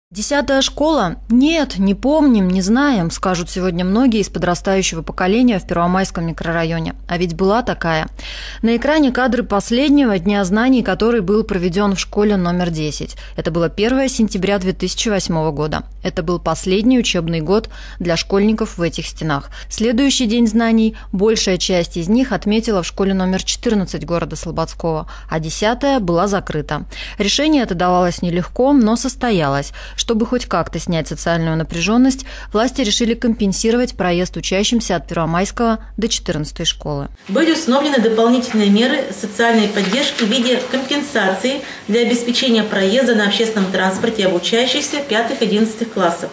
10-я школа? Нет, не помним, не знаем, скажут сегодня многие из подрастающего поколения в Первомайском микрорайоне. А ведь была такая. На экране кадры последнего дня знаний, который был проведен в школе номер 10. Это было 1 сентября 2008 года. Это был последний учебный год для школьников в этих стенах. Следующий день знаний большая часть из них отметила в школе номер 14 города Слободского, а 10-я была закрыта. Решение это давалось нелегко, но состоялось. Чтобы хоть как-то снять социальную напряженность, власти решили компенсировать проезд учащимся от Первомайского до 14-й школы. Были установлены дополнительные меры социальной поддержки в виде компенсации для обеспечения проезда на общественном транспорте обучающихся 5-11 классов.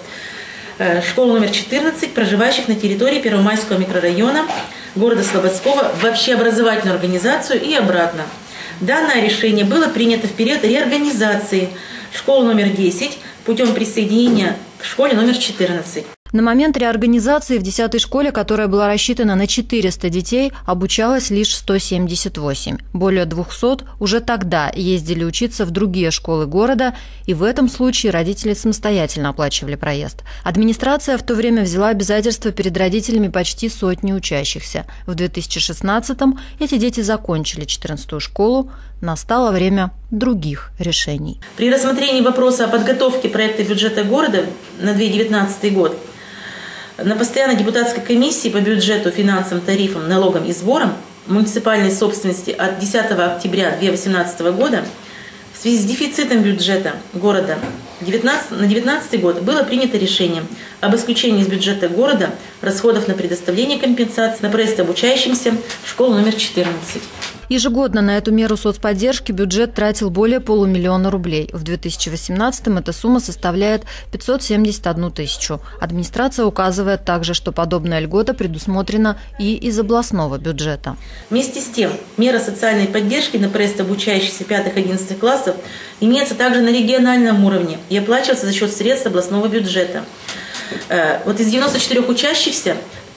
Школа номер 14, проживающих на территории Первомайского микрорайона города Слободского в общеобразовательную организацию и обратно. Данное решение было принято в период реорганизации школы номер 10 путем присоединения к школе номер 14. На момент реорганизации в 10-й школе, которая была рассчитана на 400 детей, обучалось лишь 178. Более 200 уже тогда ездили учиться в другие школы города, и в этом случае родители самостоятельно оплачивали проезд. Администрация в то время взяла обязательства перед родителями почти сотни учащихся. В 2016-м эти дети закончили 14-ю школу, настало время других решений. При рассмотрении вопроса о подготовке проекта бюджета города на 2019 год на постоянной депутатской комиссии по бюджету, финансам, тарифам, налогам и сборам муниципальной собственности от 10 октября 2018 года в связи с дефицитом бюджета города на 2019 год было принято решение об исключении из бюджета города расходов на предоставление компенсации на проезд обучающимся в школу номер 14. Ежегодно на эту меру соцподдержки бюджет тратил более полумиллиона рублей. В 2018-м эта сумма составляет 571 тысячу. Администрация указывает также, что подобная льгота предусмотрена и из областного бюджета. Вместе с тем, мера социальной поддержки на проезд обучающихся 5-11 классов имеется также на региональном уровне и оплачивается за счет средств областного бюджета. Вот из 94 учащихся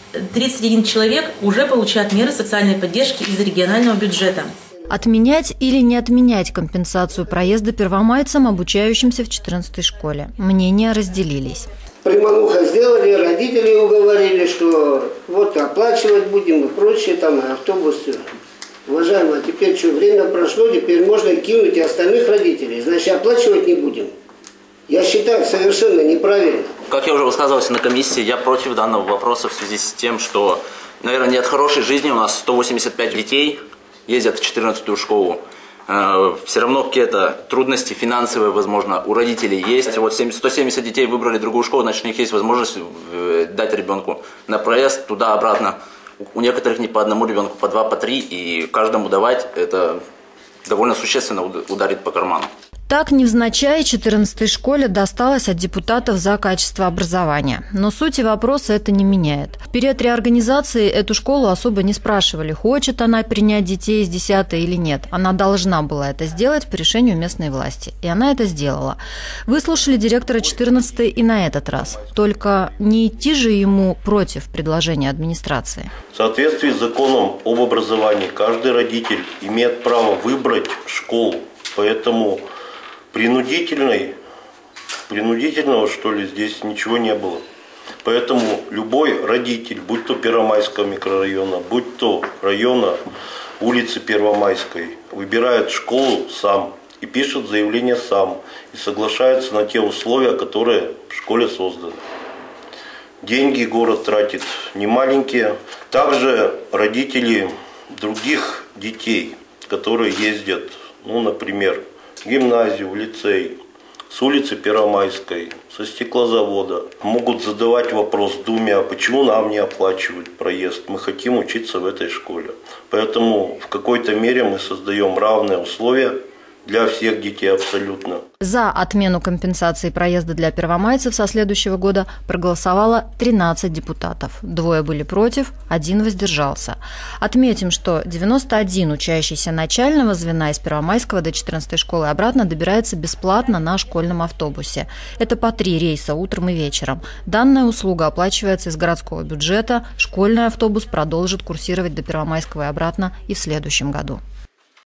31 человек уже получают меры социальной поддержки из регионального бюджета. Отменять или не отменять компенсацию проезда первомайцам, обучающимся в 14-й школе? Мнения разделились. Примануха сделали, родители уговорили, что вот оплачивать будем и прочее, там автобусы. Уважаемые, теперь что, время прошло, теперь можно кинуть и остальных родителей, значит оплачивать не будем. Я считаю, совершенно неправильно. Как я уже высказывался на комиссии, я против данного вопроса в связи с тем, что, наверное, нет хорошей жизни. У нас 185 детей ездят в 14-ю школу. Все равно какие-то трудности финансовые, возможно, у родителей есть. Вот 170 детей выбрали другую школу, значит, у них есть возможность дать ребенку на проезд туда-обратно. У некоторых не по одному ребенку, по 2, по 3, и каждому давать это довольно существенно ударит по карману. Так, невзначай 14-й школе досталось от депутатов за качество образования. Но сути вопроса это не меняет. В период реорганизации эту школу особо не спрашивали, хочет она принять детей из 10-й или нет. Она должна была это сделать по решению местной власти. И она это сделала. Выслушали директора 14-й и на этот раз. Только не идти же ему против предложения администрации. В соответствии с законом об образовании каждый родитель имеет право выбрать школу. Поэтому принудительного, что ли, здесь ничего не было. Поэтому любой родитель, будь то Первомайского микрорайона, будь то района улицы Первомайской, выбирает школу сам и пишет заявление сам, и соглашается на те условия, которые в школе созданы. Деньги город тратит немаленькие. Также родители других детей, которые ездят, например, в гимназию, в лицей, с улицы Первомайской, со стеклозавода, могут задавать вопрос Думе, а почему нам не оплачивают проезд? Мы хотим учиться в этой школе. Поэтому в какой-то мере мы создаем равные условия для всех детей абсолютно. За отмену компенсации проезда для первомайцев со следующего года проголосовало 13 депутатов. 2 были против, 1 воздержался. Отметим, что 91 учащийся начального звена из Первомайского до 14-й школы обратно добирается бесплатно на школьном автобусе. Это по 3 рейса утром и вечером. Данная услуга оплачивается из городского бюджета. Школьный автобус продолжит курсировать до Первомайского и обратно и в следующем году.